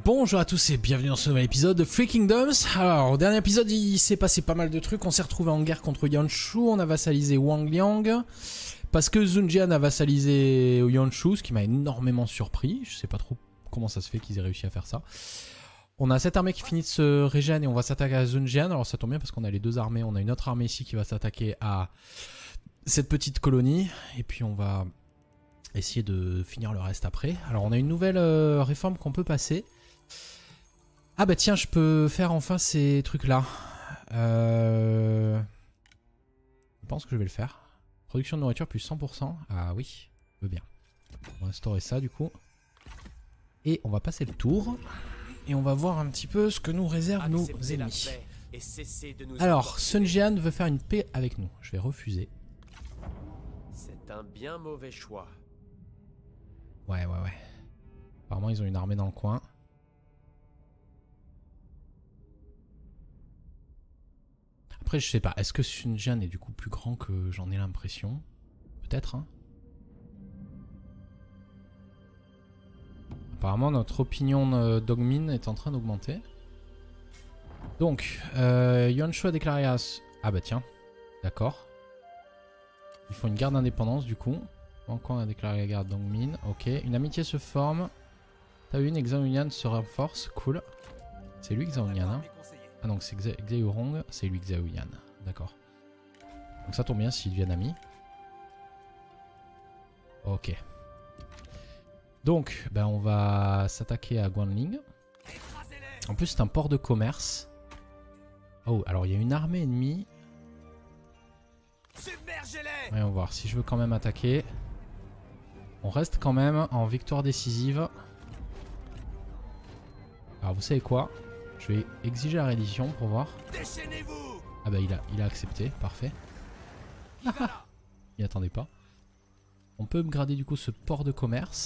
Bonjour à tous et bienvenue dans ce nouvel épisode de Free Kingdoms. Alors, au dernier épisode, il s'est passé pas mal de trucs. On s'est retrouvé en guerre contre Yanshu, on a vassalisé Wang Liang. Parce que Sun Jian a vassalisé Yanshu, ce qui m'a énormément surpris. Je sais pas trop comment ça se fait qu'ils aient réussi à faire ça. On a cette armée qui finit de se régénérer et on va s'attaquer à Sun Jian. Alors ça tombe bien parce qu'on a les deux armées. On a une autre armée ici qui va s'attaquer à cette petite colonie. Et puis on va essayer de finir le reste après. Alors on a une nouvelle réforme qu'on peut passer. Ah bah tiens, je peux faire enfin ces trucs là. Je pense que je vais le faire. Production de nourriture plus 100%. Ah oui, je veux bien. On va instaurer ça du coup. Et on va passer le tour. Et on va voir un petit peu ce que nous réservent nos ennemis. Alors, Sun Jian veut faire une paix avec nous. Je vais refuser. C'est un bien mauvais choix. Ouais. Apparemment, ils ont une armée dans le coin. Après, je sais pas. Est-ce que Sun Jian est du coup plus grand que j'en ai l'impression? Peut-être, hein. Apparemment, notre opinion d'Ogmin est en train d'augmenter. Donc, Yanshu a déclaré à... Ah bah tiens, d'accord. Ils font une guerre d'indépendance du coup. Encore on a déclaré la guerre d'Ogmin. Ok, une amitié se forme. Taoyun et Xiaoyan se renforcent. Cool. C'est lui Xiaoyan, hein? Ah donc c'est Xiaorong, c'est lui Xiaoyan. D'accord. Donc ça tombe bien s'ils deviennent amis. Ok. Donc, ben on va s'attaquer à Guanling. En plus, c'est un port de commerce. Oh, alors il y a une armée ennemie. Voyons voir si je veux quand même attaquer. On reste quand même en victoire décisive. Alors vous savez quoi? Je vais exiger la reddition pour voir. Ah bah il a accepté, parfait. Il attendait pas. On peut upgrader du coup ce port de commerce.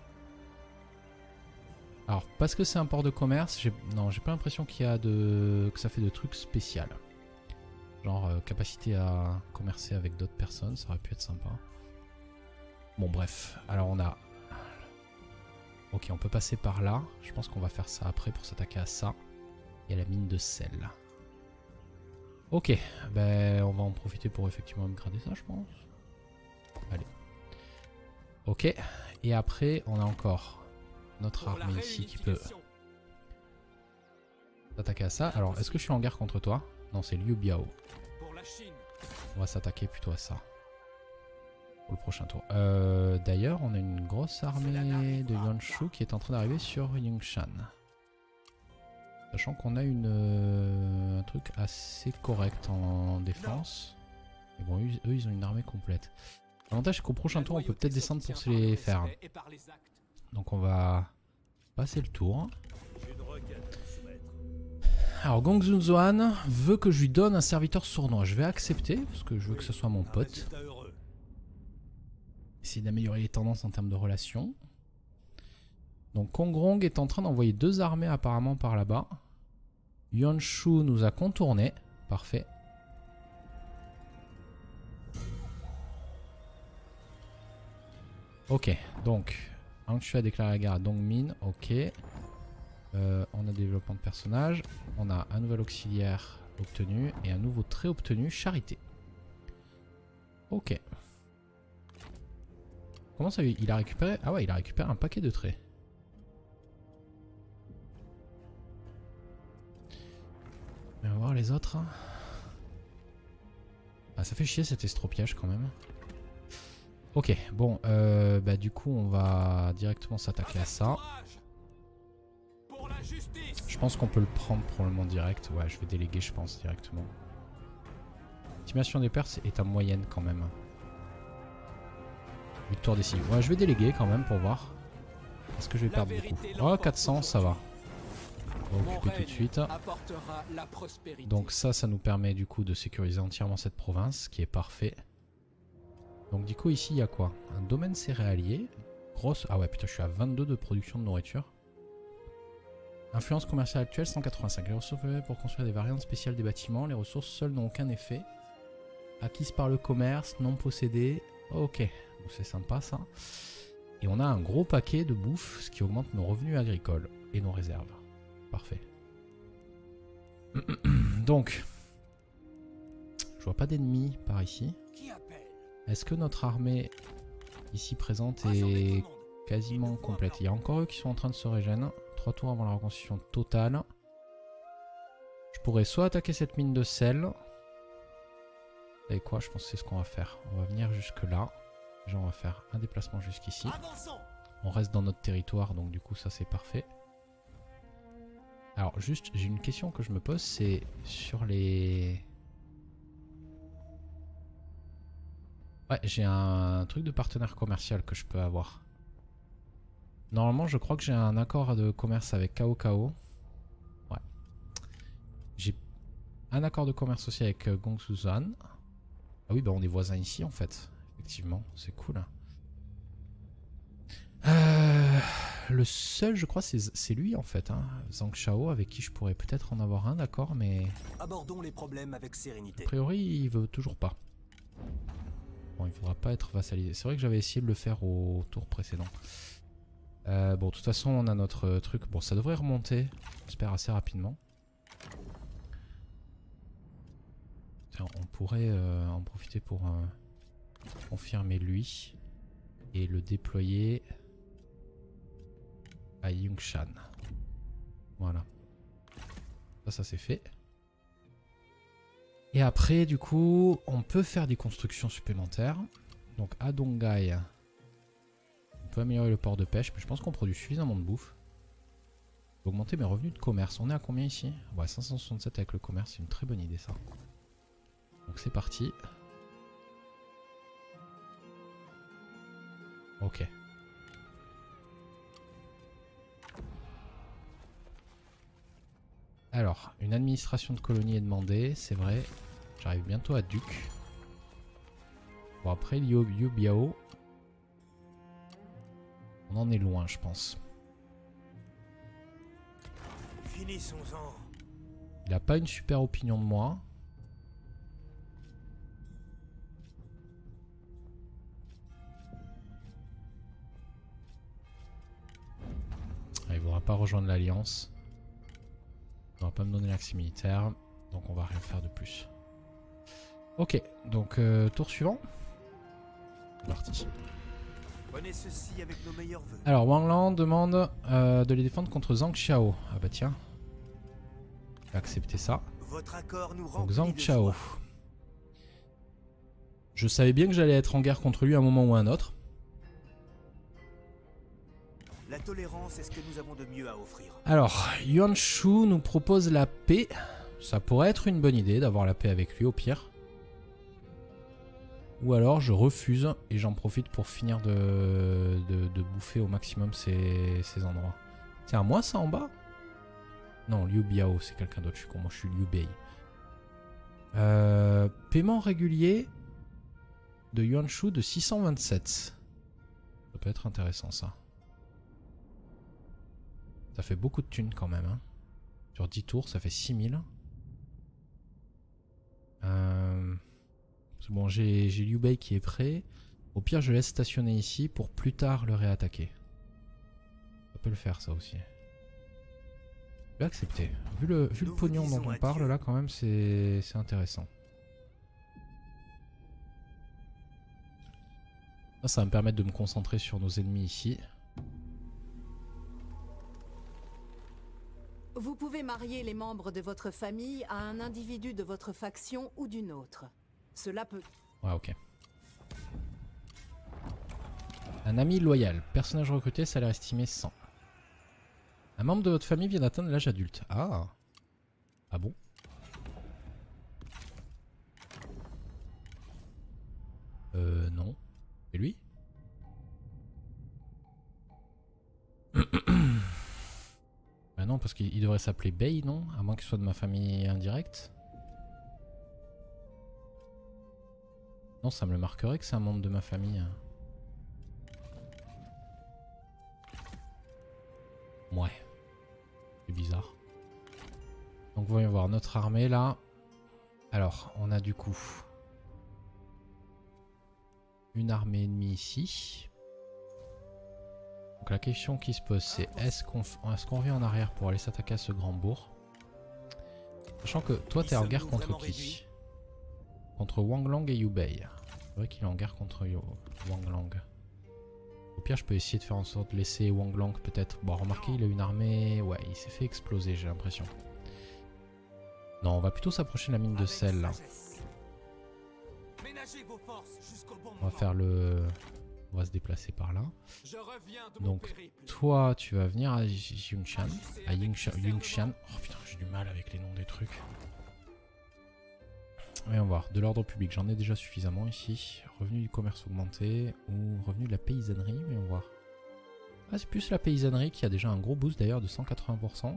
Alors parce que c'est un port de commerce, non j'ai pas l'impression qu'il y a que ça fait de trucs spéciaux. Genre capacité à commercer avec d'autres personnes, ça aurait pu être sympa. Bon bref, alors on a... Ok, on peut passer par là. Je pense qu'on va faire ça après pour s'attaquer à ça. Et à la mine de sel. Ok, ben on va en profiter pour effectivement upgrader ça je pense. Allez. Ok, et après on a encore notre armée ici qui peut s'attaquer à ça. Alors est-ce que je suis en guerre contre toi? Non, c'est Liu Biao. On va s'attaquer plutôt à ça. Pour le prochain tour. D'ailleurs, on a une grosse armée de Yanshu qui est en train d'arriver sur Yungshan. Sachant qu'on a un truc assez correct en défense. Et bon, eux ils ont une armée complète. L'avantage c'est qu'au prochain tour on peut peut-être descendre pour se les faire. Donc on va passer le tour. Alors Gongsun Zoan veut que je lui donne un serviteur sournois. Je vais accepter parce que je veux que ce soit mon pote. Essayer d'améliorer les tendances en termes de relations. Donc Kongrong est en train d'envoyer deux armées apparemment par là-bas. Yanshu nous a contourné. Parfait. Ok, donc Yanshu a déclaré la guerre à Dongmin. Ok. On a développement de personnage. On a un nouvel auxiliaire obtenu et un nouveau trait obtenu, charité. Ok. Comment ça, il a récupéré? Ah ouais, il a récupéré un paquet de traits. On va voir les autres. Ah, ça fait chier cet estropiage quand même. Ok, bon, bah du coup on va directement s'attaquer à ça. Je pense qu'on peut le prendre probablement direct. Ouais, je vais déléguer je pense directement. L'estimation des pertes est à moyenne quand même. Victoire décisive. Ouais, je vais déléguer quand même pour voir. Est-ce que je vais perdre beaucoup? Oh, 400, ça va. On va occuper tout de suite. Donc ça nous permet du coup de sécuriser entièrement cette province, qui est parfait. Donc du coup ici il y a quoi? Un domaine céréalier. Grosse... Ah ouais putain, je suis à 22 de production de nourriture. Influence commerciale actuelle 185. Les ressources pour construire des variantes spéciales des bâtiments. Les ressources seules n'ont aucun effet. Acquises par le commerce, non possédées. Ok, c'est sympa ça. Et on a un gros paquet de bouffe, ce qui augmente nos revenus agricoles et nos réserves. Parfait. Donc, je vois pas d'ennemis par ici. Est-ce que notre armée ici présente est quasiment complète? Il y a encore eux qui sont en train de se régénérer. 3 tours avant la reconstitution totale. Je pourrais soit attaquer cette mine de sel. Vous savez quoi? Je pense que c'est ce qu'on va faire. On va venir jusque là. Déjà on va faire un déplacement jusqu'ici. On reste dans notre territoire, donc du coup ça c'est parfait. Alors juste, j'ai une question que je me pose, c'est sur les... Ouais, j'ai un truc de partenaire commercial que je peux avoir. Normalement, je crois que j'ai un accord de commerce avec Cao Cao. Ouais. J'ai un accord de commerce aussi avec Gongsuzhan. Ah oui, bah on est voisins ici en fait. Effectivement, c'est cool. Le seul, je crois, c'est lui en fait. Hein. Zhang Shao, avec qui je pourrais peut-être en avoir un, d'accord, mais... Abordons les problèmes avec sérénité. A priori, il veut toujours pas. Bon, il faudra pas être vassalisé. C'est vrai que j'avais essayé de le faire au tour précédent. Bon, de toute façon, on a notre truc. Bon, ça devrait remonter, j'espère, assez rapidement. Tiens, on pourrait en profiter pour confirmer lui et le déployer à Yungshan. Voilà. Ça c'est fait. Et après, du coup, on peut faire des constructions supplémentaires. Donc à Donghai, on peut améliorer le port de pêche, mais je pense qu'on produit suffisamment de bouffe. Augmenter mes revenus de commerce. On est à combien ici? Ouais, 567 avec le commerce, c'est une très bonne idée ça. Donc c'est parti. Ok. Alors, une administration de colonie est demandée, c'est vrai. J'arrive bientôt à Duc. Bon, après, Liu Biao. On en est loin, je pense. Finissons-en. Il a pas une super opinion de moi. Ah, il voudra pas rejoindre l'Alliance. Il va pas me donner l'accès militaire, donc on va rien faire de plus. Ok, donc tour suivant. C'est parti. Prenez ceci avec nos meilleurs vœux. Alors Wang Lang demande de les défendre contre Zhang Xiao. Ah bah tiens. Je vais accepter ça. Votre accord nous Donc remplit Zhang de Xiao. joie. Je savais bien que j'allais être en guerre contre lui à un moment ou à un autre. La tolérance est ce que nous avons de mieux à offrir. Alors, Yuan Shu nous propose la paix. Ça pourrait être une bonne idée d'avoir la paix avec lui au pire. Ou alors je refuse et j'en profite pour finir de bouffer au maximum ces endroits. C'est à moi ça en bas? Non, Liu Biao, c'est quelqu'un d'autre. Je suis con, moi je suis Liu Bei. Paiement régulier de Yuan Shu de 627. Ça peut être intéressant ça. Ça fait beaucoup de thunes quand même. Hein. Sur 10 tours, ça fait 6000. Bon, j'ai Liu Bei qui est prêt. Au pire, je laisse stationner ici pour plus tard le réattaquer. Ça peut le faire ça aussi. Je vais accepter. Vu le pognon dont on parle là quand même, c'est intéressant. Ça va me permettre de me concentrer sur nos ennemis ici. Vous pouvez marier les membres de votre famille à un individu de votre faction ou d'une autre. Cela peut... Ouais, ok. Un ami loyal. Personnage recruté, salaire estimé 100. Un membre de votre famille vient d'atteindre l'âge adulte. Ah. Ah bon? Non. Et lui? Bah non, parce qu'il devrait s'appeler Bei, non? À moins qu'il soit de ma famille indirecte. Non, ça me le marquerait que c'est un membre de ma famille. Ouais. C'est bizarre. Donc voyons voir notre armée là. Alors, on a du coup une armée ennemie ici. Donc la question qui se pose c'est est-ce qu'on revient en arrière pour aller s'attaquer à ce grand bourg? Sachant que toi t'es en guerre contre qui? Contre Wang Lang et Liu Bei. C'est vrai qu'il est en guerre contre Wang Lang. Au pire je peux essayer de faire en sorte de laisser Wang Lang peut-être... Bon remarquez il a une armée... Ouais il s'est fait exploser j'ai l'impression. Non on va plutôt s'approcher de la mine de sel là. On va faire le... On va se déplacer par là. Donc toi tu vas venir à Yunxian. À Yunxian. Oh putain j'ai du mal avec les noms des trucs. Voyons voir. De l'ordre public j'en ai déjà suffisamment ici. Revenu du commerce augmenté. Ou revenu de la paysannerie. Voyons voir. Ah c'est plus la paysannerie qui a déjà un gros boost d'ailleurs de 180%.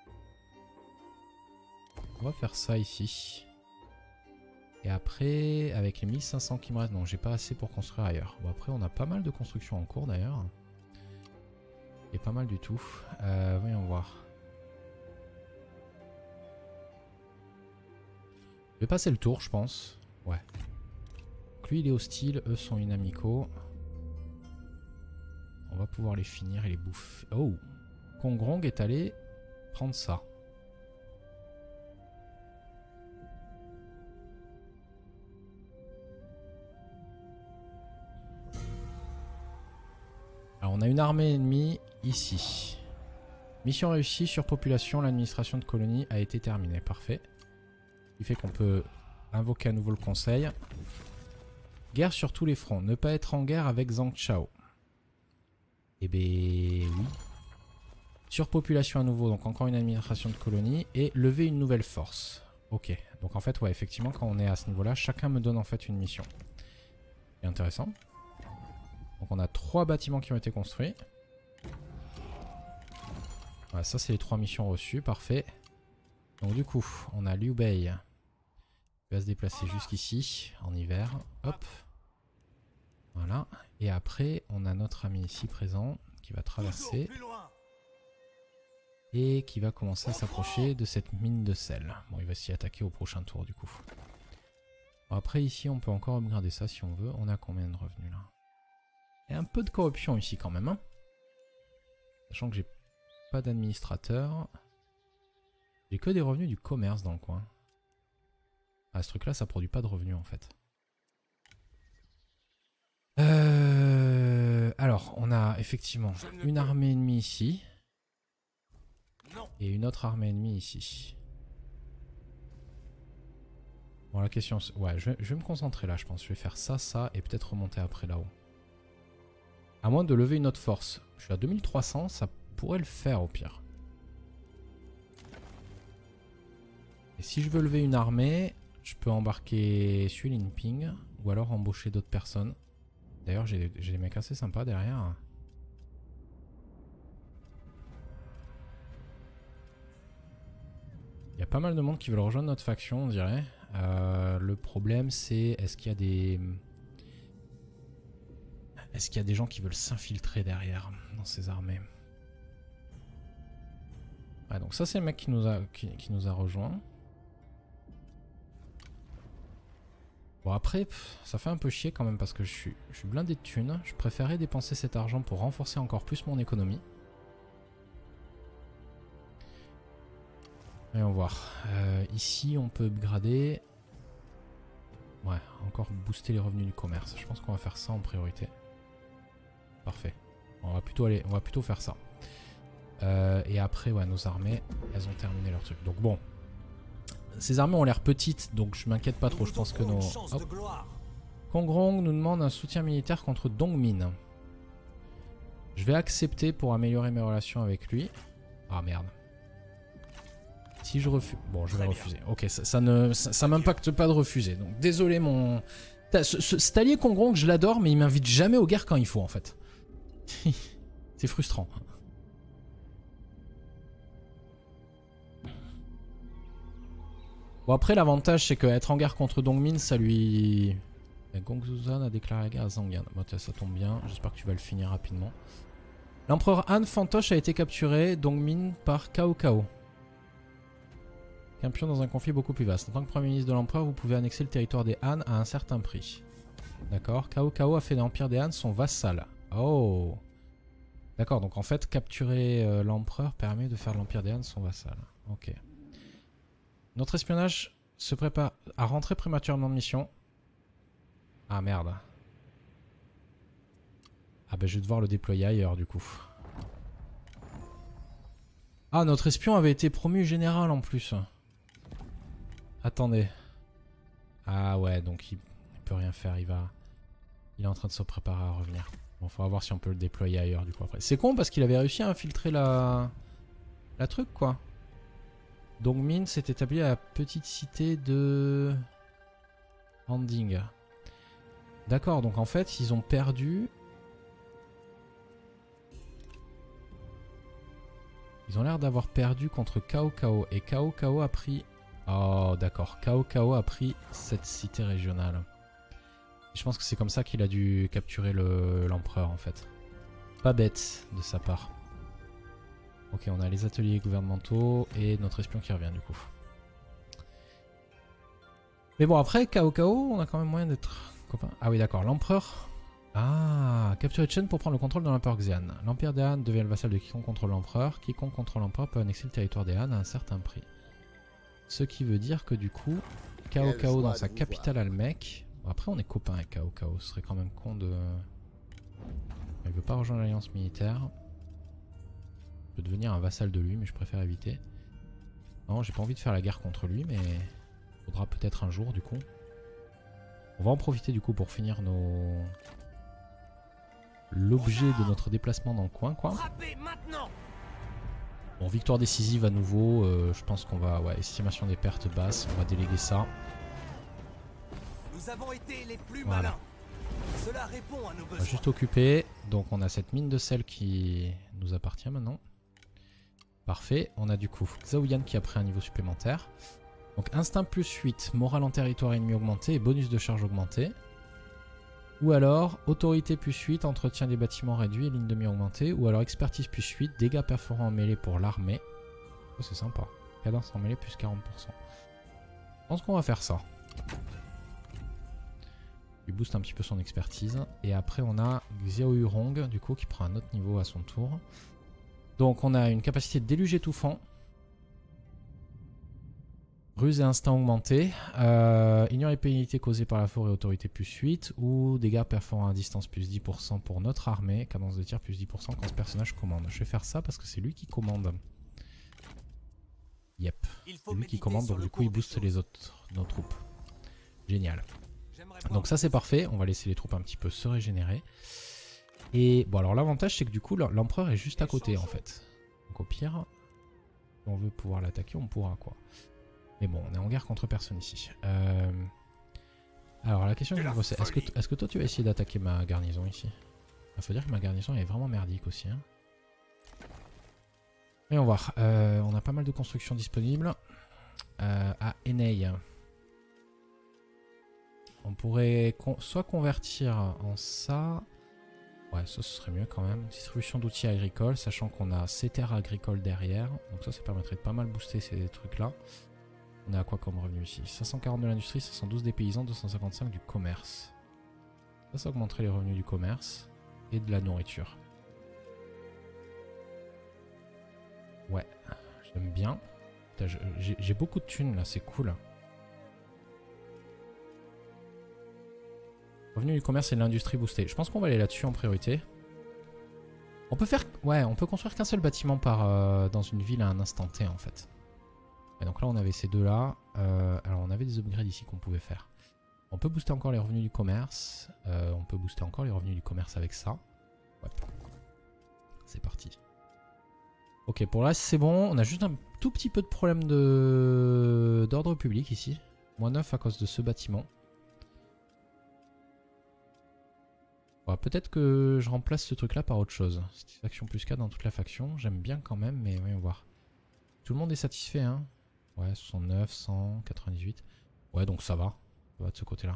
On va faire ça ici. Et après, avec les 1500 qui me restent, non, j'ai pas assez pour construire ailleurs. Bon, après, on a pas mal de constructions en cours d'ailleurs. Et pas mal du tout. Voyons voir. Je vais passer le tour, je pense. Ouais. Donc lui, il est hostile, eux sont inamicaux. On va pouvoir les finir et les bouffer. Oh! Kongrong est allé prendre ça. Alors on a une armée ennemie ici. Mission réussie, surpopulation, l'administration de colonie a été terminée. Parfait. Ce qui fait qu'on peut invoquer à nouveau le conseil. Guerre sur tous les fronts. Ne pas être en guerre avec Zhang Chao. Eh ben oui. Surpopulation à nouveau, donc encore une administration de colonie. Et lever une nouvelle force. Ok. Donc en fait, ouais, effectivement, quand on est à ce niveau-là, chacun me donne en fait une mission. C'est intéressant. Donc on a 3 bâtiments qui ont été construits. Voilà, ça c'est les 3 missions reçues, parfait. Donc du coup, on a Liu Bei qui va se déplacer jusqu'ici en hiver. Hop. Voilà. Et après, on a notre ami ici présent qui va traverser. Et qui va commencer à s'approcher de cette mine de sel. Bon, il va s'y attaquer au prochain tour du coup. Bon, après ici, on peut encore upgrader ça si on veut. On a combien de revenus là? Il y a un peu de corruption ici quand même. Hein. Sachant que j'ai pas d'administrateur. J'ai que des revenus du commerce dans le coin. Ah, ce truc là ça produit pas de revenus en fait. Alors on a effectivement une armée ennemie ici. Et une autre armée ennemie ici. Bon la question... Ouais je vais me concentrer là je pense. Je vais faire ça, ça et peut-être remonter après là-haut. À moins de lever une autre force. Je suis à 2300, ça pourrait le faire au pire. Et si je veux lever une armée, je peux embarquer Xu Linping ou alors embaucher d'autres personnes. D'ailleurs, j'ai des mecs assez sympas derrière. Il y a pas mal de monde qui veulent rejoindre notre faction, on dirait. Le problème, c'est est-ce qu'il y a des... Est-ce qu'il y a des gens qui veulent s'infiltrer derrière dans ces armées? Ouais, donc ça c'est le mec qui nous a rejoint. Bon après, ça fait un peu chier quand même parce que je suis blindé de thunes. Je préférais dépenser cet argent pour renforcer encore plus mon économie. Voyons voir. Ici on peut upgrader. Ouais, encore booster les revenus du commerce. Je pense qu'on va faire ça en priorité. Parfait. On va plutôt faire ça. Et après, ouais, nos armées, elles ont terminé leur truc. Donc bon, ces armées ont l'air petites, donc je m'inquiète pas trop. Je pense que nos... Hop. Kongrong nous demande un soutien militaire contre Dongmin. Je vais accepter pour améliorer mes relations avec lui. Ah merde. Si je refuse... Bon, je vais refuser. Ok, ça m'impacte pas de refuser. Donc désolé mon... Cet allié Kongrong, je l'adore, mais il m'invite jamais aux guerres quand il faut en fait. C'est frustrant. Bon après l'avantage c'est qu'être en guerre contre Dongmin ça lui... Gongzuzan a déclaré la guerre à Zhangyan. Bon, ça tombe bien, j'espère que tu vas le finir rapidement. L'empereur Han Fantoche a été capturé, Dongmin par Cao Cao. Un pion dans un conflit beaucoup plus vaste. En tant que premier ministre de l'empereur, vous pouvez annexer le territoire des Han à un certain prix. D'accord. Cao Cao a fait de l'empire des Han son vassal. Oh. D'accord, donc en fait, capturer l'empereur permet de faire de l'Empire des Han son vassal. Ok. Notre espionnage se prépare à rentrer prématurément de mission. Ah merde. Ah bah je vais devoir le déployer ailleurs du coup. Ah, notre espion avait été promu général en plus. Attendez. Ah ouais, donc il peut rien faire, il est en train de se préparer à revenir. Bon, faudra voir si on peut le déployer ailleurs du coup après. C'est con parce qu'il avait réussi à infiltrer la truc quoi. Dongmin s'est établi à la petite cité de Anding. D'accord, donc en fait ils ont perdu. Ils ont l'air d'avoir perdu contre Cao Cao. Et Cao Cao a pris... Oh d'accord, Cao Cao a pris cette cité régionale. Je pense que c'est comme ça qu'il a dû capturer l'empereur en fait. Pas bête de sa part. Ok, on a les ateliers gouvernementaux et notre espion qui revient du coup. Mais bon après, Cao Cao, on a quand même moyen d'être copains. Ah oui d'accord, l'empereur... Ah, capturer Chen pour prendre le contrôle de l'empereur Xian. L'empire des Han devient le vassal de quiconque contrôle l'empereur. Quiconque contrôle l'empereur peut annexer le territoire des Han à un certain prix. Ce qui veut dire que du coup, Cao Cao dans sa capitale Almec... Bon, après on est copains avec Cao Cao, ce serait quand même con de... Il veut pas rejoindre l'alliance militaire. Je peux devenir un vassal de lui mais je préfère éviter. Non, j'ai pas envie de faire la guerre contre lui mais... Faudra peut-être un jour du coup. On va en profiter du coup pour finir l'objet de notre déplacement dans le coin quoi. Bon, victoire décisive à nouveau, je pense qu'on va... Ouais, estimation des pertes basses, on va déléguer ça. Nous avons été les plus Voilà. malins. Cela répond à nos On besoins. va juste occuper, donc on a cette mine de sel qui nous appartient maintenant. Parfait, on a du coup Xiaoyan qui a pris un niveau supplémentaire. Donc instinct plus 8, morale en territoire ennemi augmenté et bonus de charge augmenté. Ou alors autorité plus 8, entretien des bâtiments réduit et ligne de mire augmentée. Ou alors expertise plus 8, dégâts perforants en mêlée pour l'armée. Oh, c'est sympa. Cadence en mêlée plus 40%. Je pense qu'on va faire ça. Il booste un petit peu son expertise. Et après on a Xiao Yurong du coup qui prend un autre niveau à son tour. Donc on a une capacité de déluge étouffant. Ruse et instinct augmenté. Ignore les pénalités causées par la forêt, autorité plus 8. Ou dégâts perforants à distance plus 10% pour notre armée. Cadence de tir plus 10% quand ce personnage commande. Je vais faire ça parce que c'est lui qui commande. Yep. C'est lui qui commande donc du coup il booste les autres, nos troupes. Génial. Donc ça c'est parfait. On va laisser les troupes un petit peu se régénérer. Et bon alors l'avantage c'est que du coup l'empereur est juste à côté en fait. Donc au pire, si on veut pouvoir l'attaquer on pourra quoi. Mais bon, on est en guerre contre personne ici. Alors la question que je me pose c'est, est-ce que toi tu vas essayer d'attaquer ma garnison ici? Il faut dire que ma garnison est vraiment merdique aussi. Hein. Voyons voir. On a pas mal de constructions disponibles. À Enei. On pourrait soit convertir en ça. Ouais, ça ce serait mieux quand même. Distribution d'outils agricoles, sachant qu'on a ces terres agricoles derrière. Donc ça permettrait de pas mal booster ces trucs là. On a quoi comme revenu ici? 540 de l'industrie, 512 des paysans, 255 du commerce. Ça augmenterait les revenus du commerce et de la nourriture. Ouais, j'aime bien. J'ai beaucoup de thunes là, c'est cool. Revenu du commerce et de l'industrie boosté. Je pense qu'on va aller là-dessus en priorité. On peut faire... Ouais, on peut construire qu'un seul bâtiment par dans une ville à un instant T en fait. Et donc là on avait ces deux là. Alors on avait des upgrades ici qu'on pouvait faire. On peut booster encore les revenus du commerce. On peut booster encore les revenus du commerce avec ça. Ouais. C'est parti. Ok, pour là c'est bon. On a juste un tout petit peu de problème d'ordre public ici. -9 à cause de ce bâtiment. Bon, peut-être que je remplace ce truc là par autre chose. Satisfaction plus 4 dans toute la faction. J'aime bien quand même, mais voyons voir. Tout le monde est satisfait, hein. Ouais, 69, 100, 98. Ouais, donc ça va. Ça va de ce côté-là.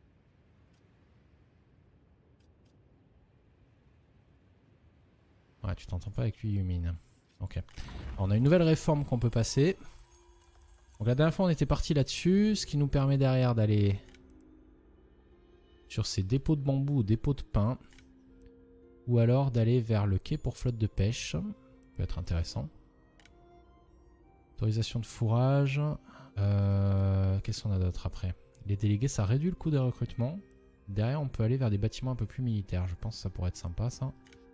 Ouais, tu t'entends pas avec lui, Yumine. Ok. Alors, on a une nouvelle réforme qu'on peut passer. Donc la dernière fois, on était parti là-dessus. Ce qui nous permet derrière d'aller sur ces dépôts de bambou ou dépôts de pin. Ou alors d'aller vers le quai pour flotte de pêche. Ça peut être intéressant. Autorisation de fourrage. Qu'est-ce qu'on a d'autre après? Les délégués, ça réduit le coût de recrutement. Derrière, on peut aller vers des bâtiments un peu plus militaires. Je pense que ça pourrait être sympa, ça.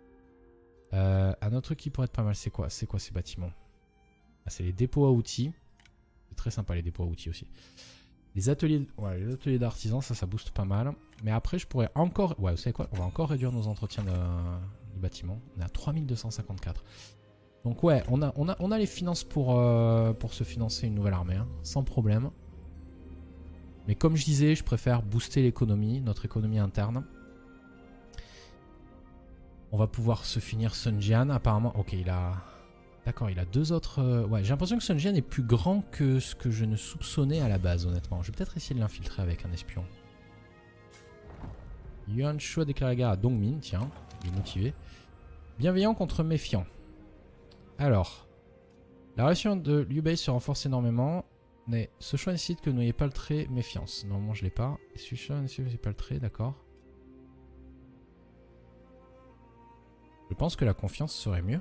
Un autre truc qui pourrait être pas mal, c'est quoi? C'est quoi ces bâtiments? Ah, c'est les dépôts à outils. C'est très sympa, les dépôts à outils aussi. Les ateliers, ouais, les ateliers d'artisans, ça booste pas mal. Mais après, je pourrais encore... Ouais, vous savez quoi? On va encore réduire nos entretiens de bâtiments. On est à 3254. Donc ouais, on a les finances pour se financer une nouvelle armée, hein, sans problème. Mais comme je disais, je préfère booster l'économie, notre économie interne. On va pouvoir se finir Sun Jian. Apparemment, ok, il a... D'accord, il a deux autres... Ouais, j'ai l'impression que Sun Jian est plus grand que ce que je ne soupçonnais à la base, honnêtement. Je vais peut-être essayer de l'infiltrer avec un espion. Yuan Shu a déclaré la guerre à Dongmin, tiens, il est motivé. Bienveillant contre méfiant. Alors, la relation de Liu Bei se renforce énormément. Mais ce choix nécessite que vous n'ayez pas le trait méfiance. Normalement, je l'ai pas. Ce choix nécessite que vous n'ayez pas le trait, d'accord. Je pense que la confiance serait mieux.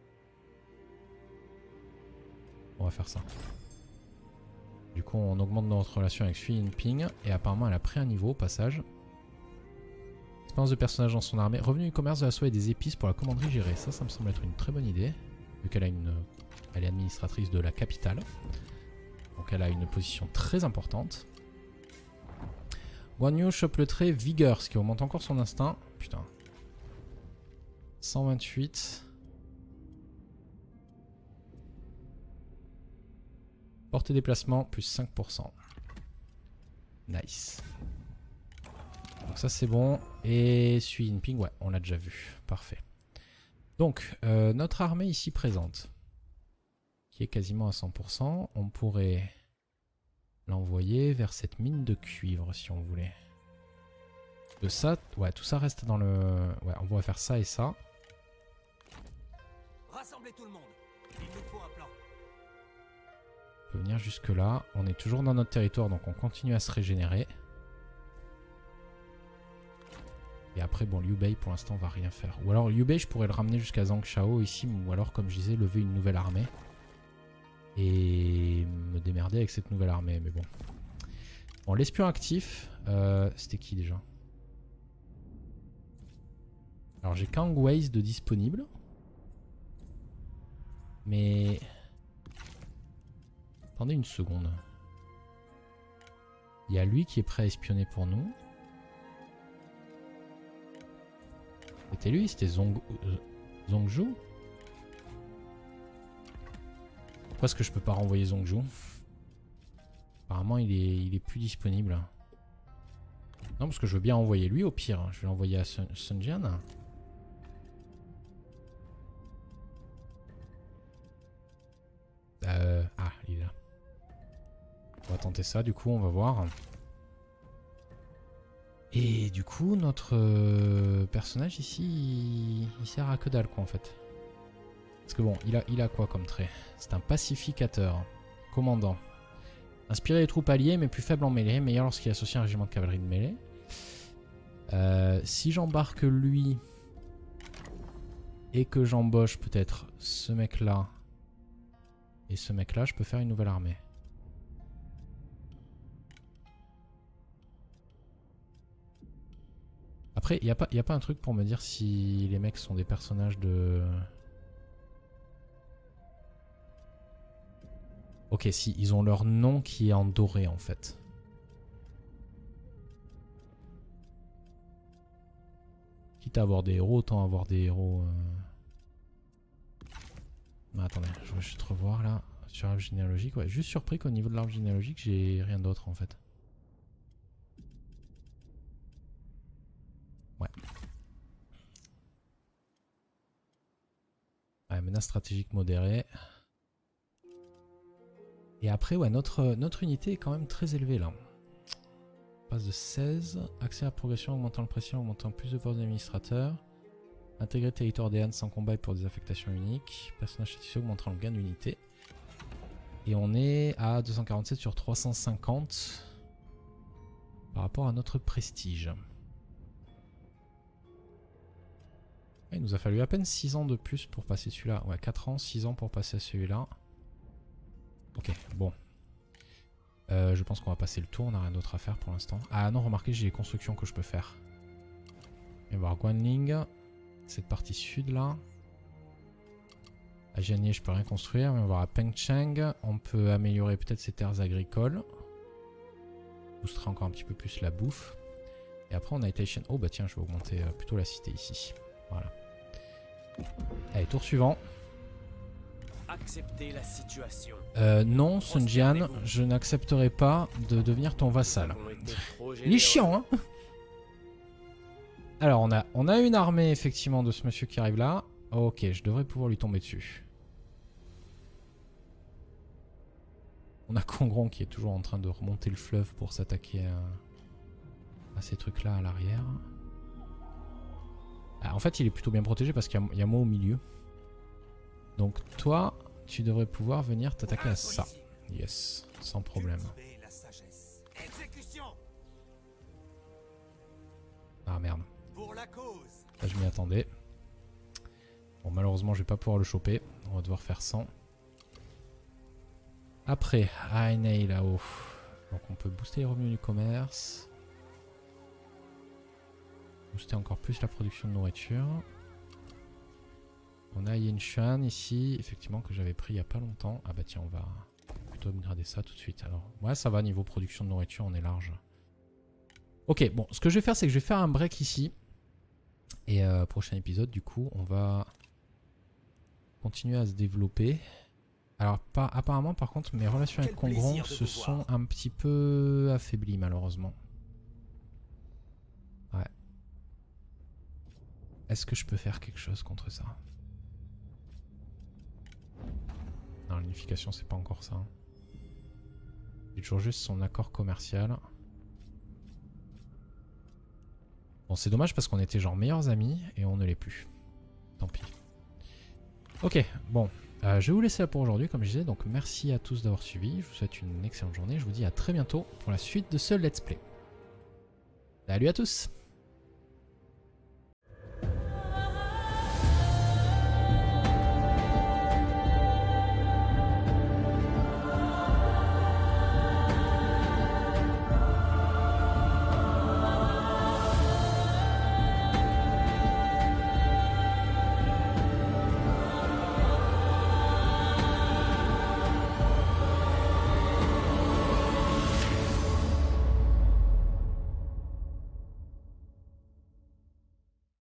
On va faire ça. Du coup, on augmente notre relation avec Xu Jinping. Et apparemment, elle a pris un niveau au passage. Expérience de personnage dans son armée. Revenu du commerce de la soie et des épices pour la commanderie gérée. Ça me semble être une très bonne idée. Vu qu'elle a elle est administratrice de la capitale. Donc elle a une position très importante. Guan Yu chope le trait vigueur, ce qui augmente encore son instinct. Putain. 128. Portée déplacement, plus 5%. Nice. Donc ça c'est bon. Et Xu Jinping, ouais, on l'a déjà vu. Parfait. Donc, notre armée ici présente, qui est quasiment à 100%, on pourrait l'envoyer vers cette mine de cuivre si on voulait. De ça, ouais, tout ça reste dans le... Ouais, on pourrait faire ça et ça. Rassemblez tout le monde. Il nous faut un plan. On peut venir jusque là. On est toujours dans notre territoire, donc on continue à se régénérer. Et après, bon, Liu Bei pour l'instant va rien faire. Ou alors Liu Bei, je pourrais le ramener jusqu'à Zhangshao ici, ou alors comme je disais, lever une nouvelle armée. Et me démerder avec cette nouvelle armée, mais bon. Bon, l'espion actif, c'était qui déjà? Alors j'ai Kang Wei de disponible. Mais... Attendez une seconde. Il y a lui qui est prêt à espionner pour nous. C'était lui, c'était Zhongzhou. Pourquoi est-ce que je peux pas renvoyer Zhongzhou? Apparemment il est plus disponible. Non, parce que je veux bien envoyer lui au pire. Je vais l'envoyer à Sun Jian. Ah, il est là. On va tenter ça, du coup, on va voir. Et du coup, notre personnage ici, il sert à que dalle, quoi, en fait. Parce que bon, il a quoi comme trait? C'est un pacificateur. Commandant. Inspirer les troupes alliées, mais plus faible en mêlée. Meilleur lorsqu'il associe un régiment de cavalerie de mêlée. Si j'embarque lui et que j'embauche peut-être ce mec-là et ce mec-là, je peux faire une nouvelle armée. Après, il n'y a pas un truc pour me dire si les mecs sont des personnages de... Ok, si, ils ont leur nom qui est en doré en fait. Quitte à avoir des héros, autant avoir des héros... Non, attendez, je vais juste revoir là, sur l'arbre généalogique. Ouais, juste surpris qu'au niveau de l'arbre généalogique, j'ai rien d'autre en fait. Ouais. Ouais, menace stratégique modérée. Et après, ouais, notre unité est quand même très élevée là. On passe de 16. Accès à la progression, augmentant le pression, augmentant plus de force d'administrateur. Intégrer le territoire des Han sans combat et pour des affectations uniques. Personnage satisfait augmentant le gain d'unité. Et on est à 247 sur 350 par rapport à notre prestige. Il nous a fallu à peine 6 ans de plus pour passer celui-là. Ouais, 4 ans, 6 ans pour passer à celui-là. Ok, bon. Je pense qu'on va passer le tour, on n'a rien d'autre à faire pour l'instant. Ah non, remarquez, j'ai les constructions que je peux faire. On va voir Guanling, cette partie sud là. À Jianye, je peux rien construire, mais on va voir à Pengcheng. On peut améliorer peut-être ses terres agricoles. Boostera encore un petit peu plus la bouffe. Et après, on a Taishan. Oh bah tiens, je vais augmenter plutôt la cité ici. Voilà. Allez, tour suivant. Acceptez la situation. Non, Sun Jian, je n'accepterai pas de devenir ton vassal. Il est chiant, hein. Alors, on a une armée, effectivement, de ce monsieur qui arrive là. Ok, je devrais pouvoir lui tomber dessus. On a Kongron qui est toujours en train de remonter le fleuve pour s'attaquer à ces trucs-là à l'arrière. Ah, en fait, il est plutôt bien protégé parce qu'il y a moi au milieu. Donc toi, tu devrais pouvoir venir t'attaquer à ça. Yes, sans problème. Ah merde. Là, je m'y attendais. Bon, malheureusement, je vais pas pouvoir le choper. On va devoir faire 100. Après, Ainei là-haut. Donc on peut booster les revenus du commerce. Booster encore plus la production de nourriture. On a Yinshan ici, effectivement, que j'avais pris il n'y a pas longtemps. Ah bah tiens, on va plutôt upgrader ça tout de suite. Alors, ouais, ça va, niveau production de nourriture, on est large. Ok, bon, ce que je vais faire, c'est que je vais faire un break ici. Et prochain épisode, du coup, on va continuer à se développer. Alors, apparemment, par contre, mes relations avec Kongron se sont un petit peu affaiblies, malheureusement. Ouais. Est-ce que je peux faire quelque chose contre ça? Non, l'unification, c'est pas encore ça. J'ai toujours juste son accord commercial. Bon, c'est dommage parce qu'on était genre meilleurs amis et on ne l'est plus. Tant pis. Ok, bon. Je vais vous laisser là pour aujourd'hui, comme je disais. Donc, merci à tous d'avoir suivi. Je vous souhaite une excellente journée. Je vous dis à très bientôt pour la suite de ce let's play. Salut à tous!